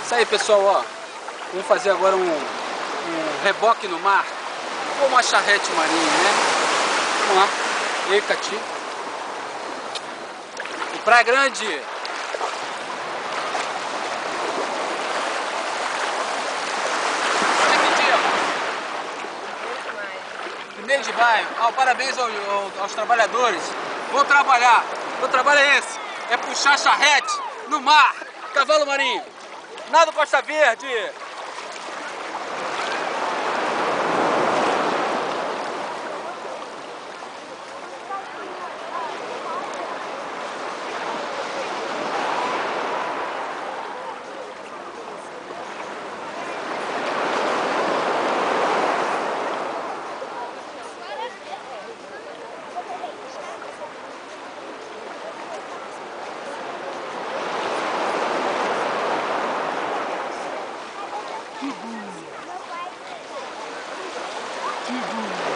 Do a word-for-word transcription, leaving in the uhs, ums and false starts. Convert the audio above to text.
Isso aí, pessoal, ó. Vamos fazer agora um, um reboque no mar ou uma charrete marinha, né? Vamos lá. E aí, Cati. E Praia Grande. Olha que dia. Primeiro de maio. Ah, parabéns ao, ao, aos trabalhadores. Vou trabalhar. Meu trabalho é esse. É puxar charrete no mar. Cavalo marinho. Nado Costa Verde. Que bom.